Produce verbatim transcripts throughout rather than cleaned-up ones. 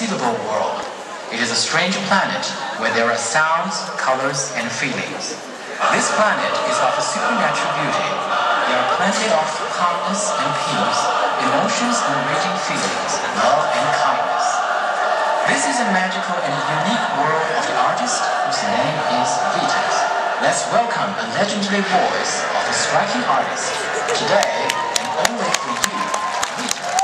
inconceivable world. It is a strange planet where there are sounds, colors, and feelings. This planet is of a supernatural beauty. There are plenty of calmness and peace, emotions and raging feelings, love and kindness. This is a magical and unique world of the artist whose name is Vitas. Let's welcome a legendary voice of a striking artist. Today, and only for you, Vitas.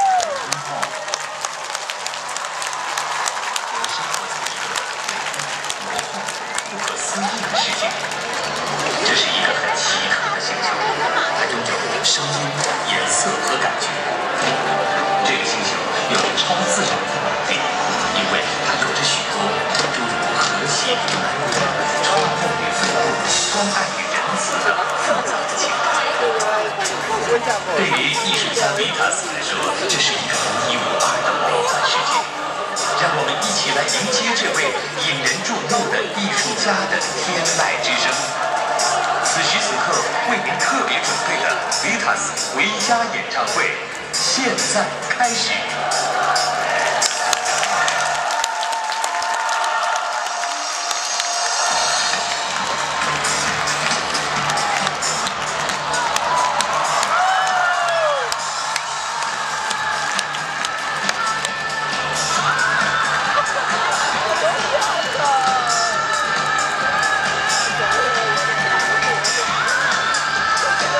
不可思议的事情，这是一个很奇特的星球，它拥有声音、颜色和感觉。这个星球有着超自然的能力，因为它有着许多诸如和谐与难得、充分与富有、关爱与仁慈的复杂的情感。对于艺术家维塔斯来说，这是一个独一无二的魔幻世界。 让我们一起来迎接这位引人注目的艺术家的天籁之声。此时此刻，为您特别准备的 Vitas 维嘉演唱会，现在开始。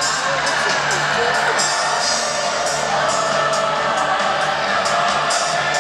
Thank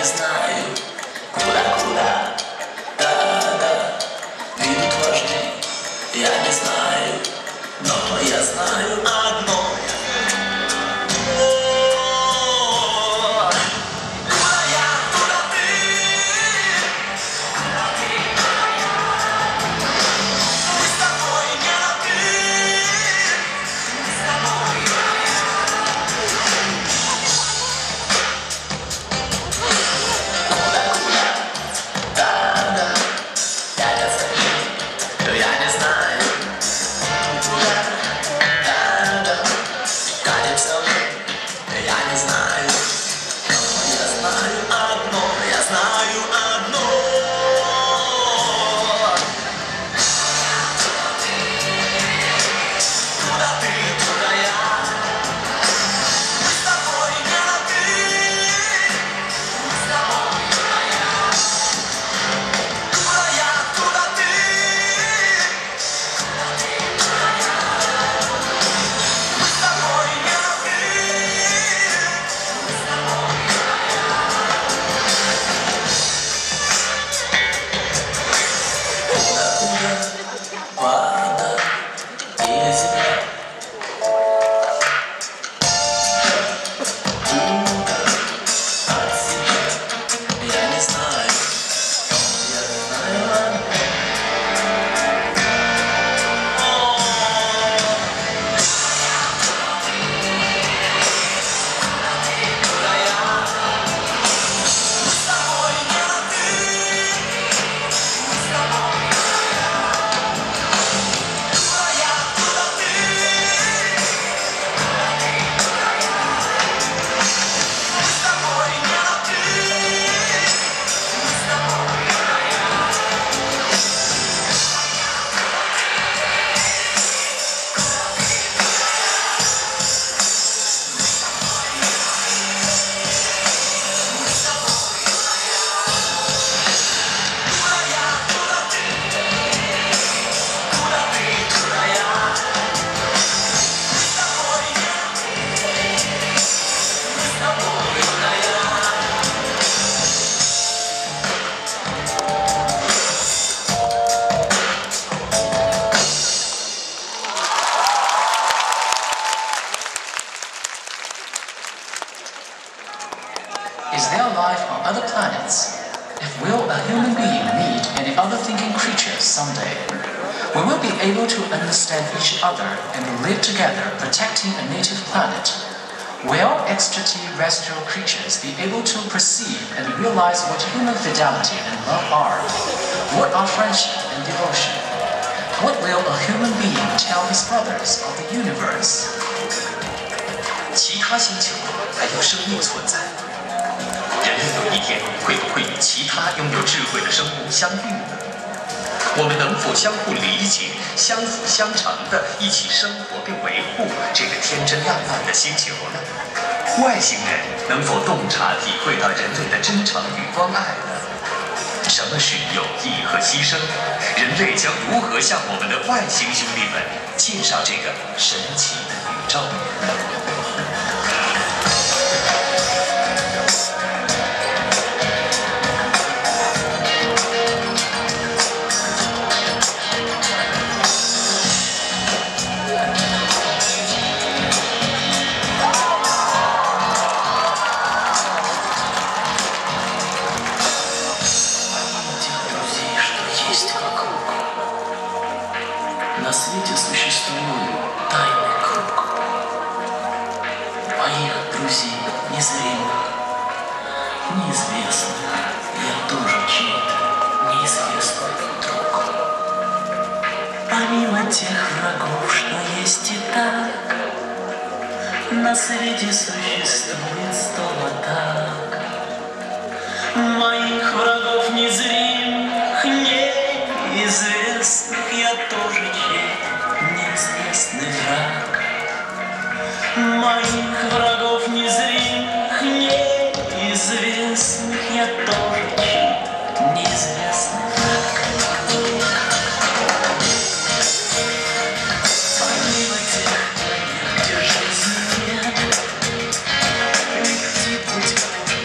не знаю, куда-куда, да-да, ведут вожди. Я не знаю, но я знаю одно. Is there life on other planets? If will a human being meet any other thinking creatures someday, we will be able to understand each other and live together protecting a native planet. Will extraterrestrial creatures be able to perceive and realize what human fidelity and love are? What are friendship and devotion? What will a human being tell his brothers of the universe? 其他星球还有生命存在，人类有一天会不会与其他拥有智慧的生物相遇呢？我们能否相互理解、相辅相成的一起生活并维护这个天真烂漫的星球呢？外星人能否洞察体会到人类的真诚与关爱呢？什么是友谊和牺牲？人类将如何向我们的外星兄弟们介绍这个神奇的宇宙？ На свете существует тайный круг моих друзей незримых, неизвестных. Я тоже чей-то неизвестный друг. Помимо тех врагов, что есть и так, на свете существует сто атак. Моих врагов незримых, неизвестных, я тоже чей-то неизвестный враг. Моих врагов незримых, неизвестных, я тоже чей-то неизвестный враг. Помимо тех, где жизни нет, идти путем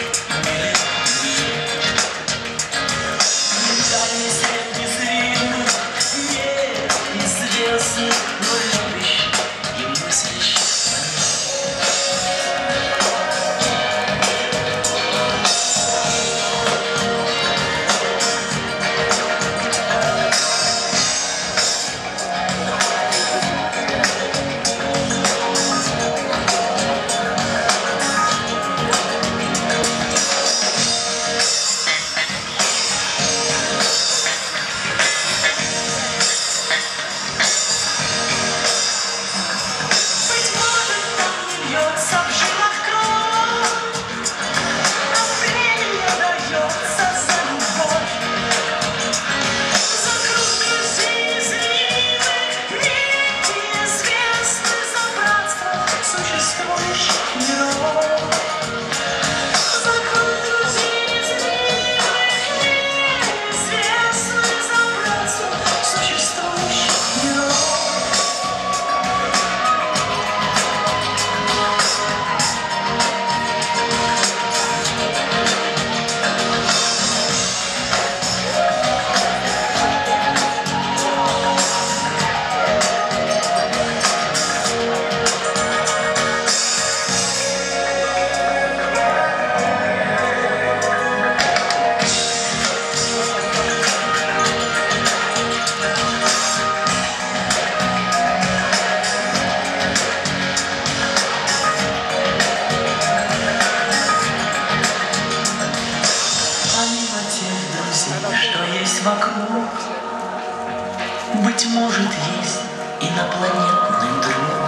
вокруг. Быть может, есть инопланетный друг.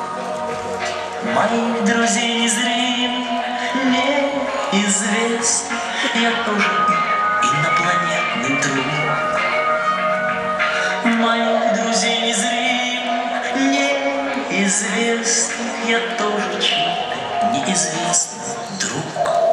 Моих друзей незримых, неизвестных, я тоже инопланетный друг. Моих друзей незримых, неизвестных, я тоже чей-то неизвестный друг.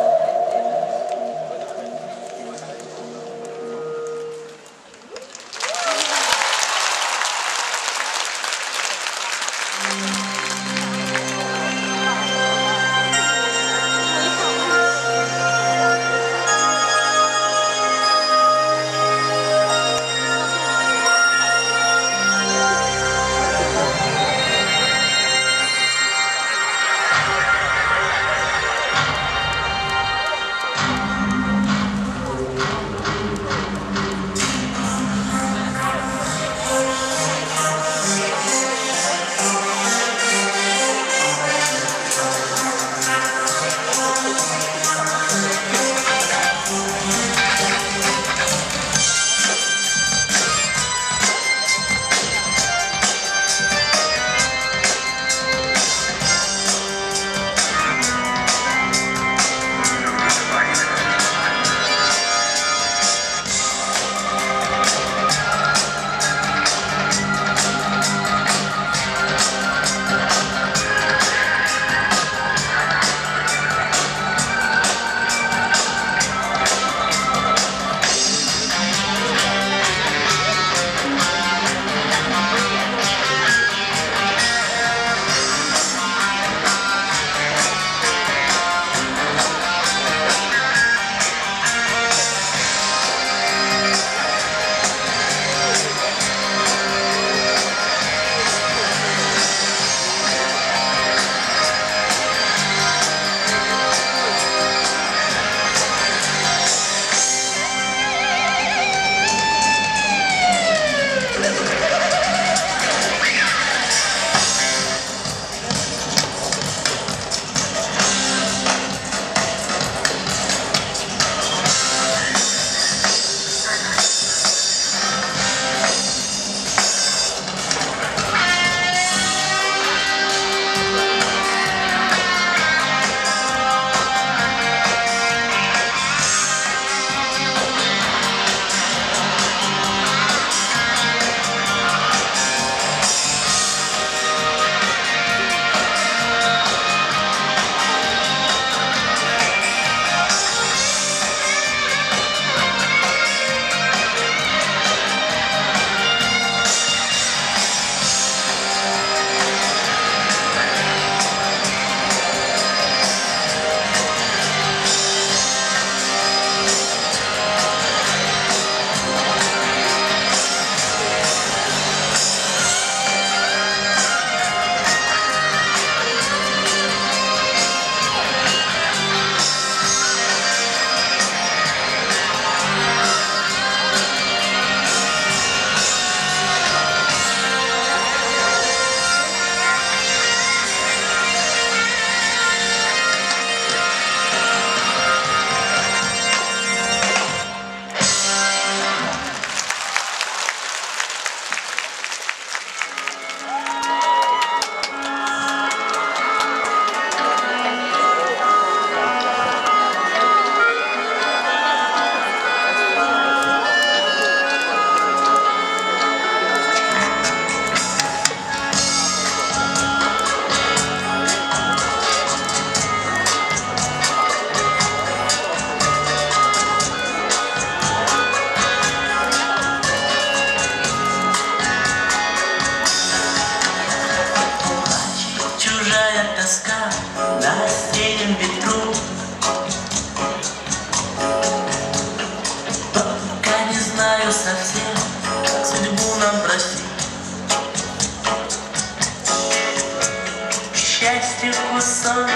Счастье кусок,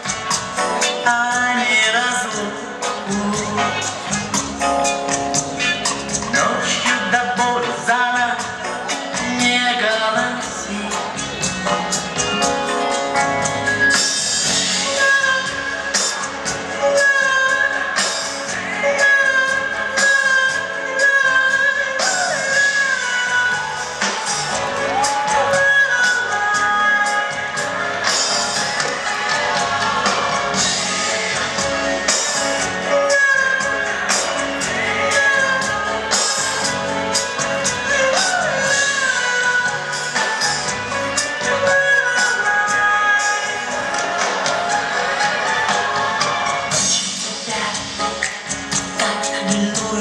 а не разлуку. Ночью до боли за ночь не голоси.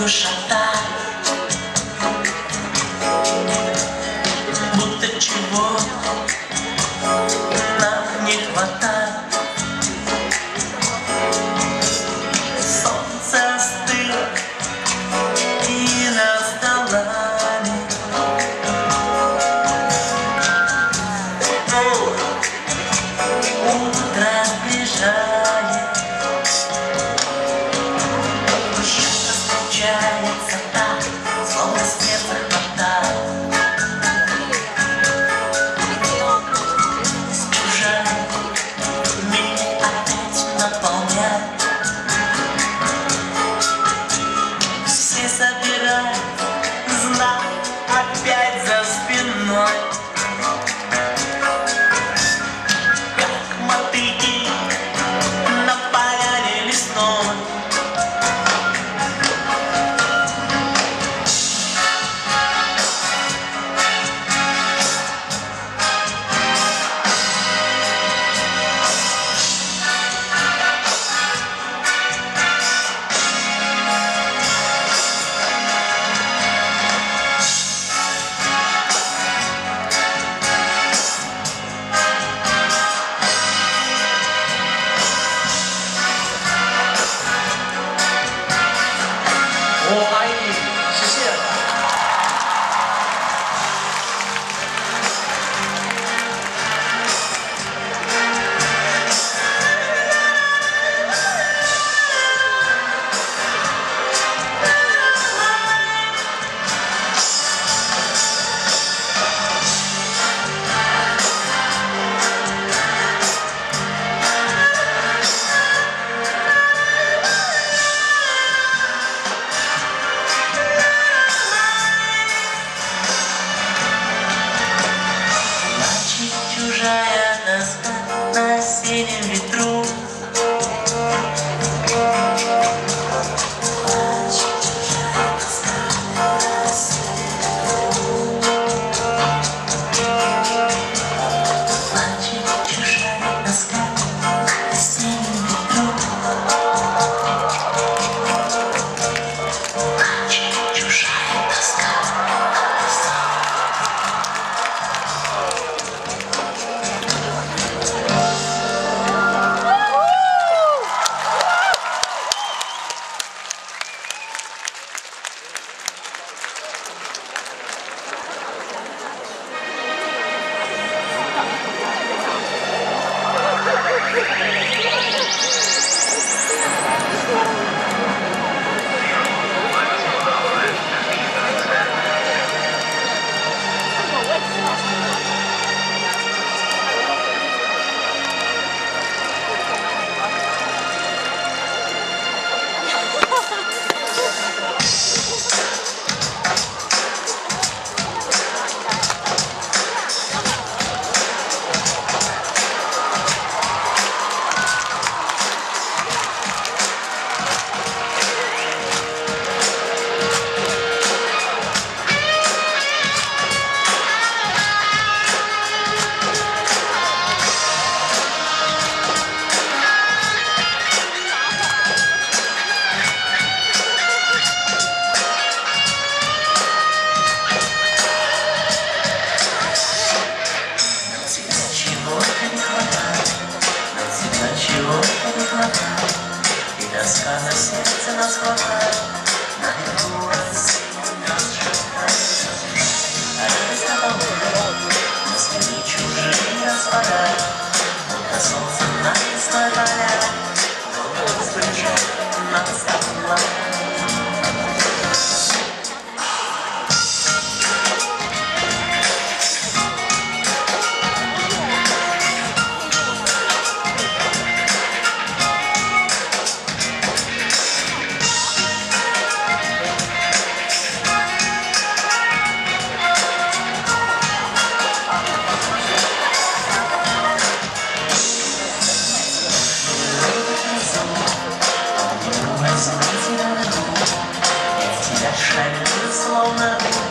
душота, будто чего нам не хватает. Солнце остыло и нас долами. Утро сближает, что-то случается так, словно сердце хватает. Чужая меня опять наполняет. Все собирают знак опять за спиной. Как мотыльки на поляне лесной. Чужая тоска на осеннем ветру. Плачет чужая тоска на осеннем ветру. Плачет чужая тоска. И тоска на сердце нас хватает, наверху рассыпалась шагает. А радость на полу, на следы чужие распадает. Будто солнце на весной поля, долго сближает нас с тобой. Словно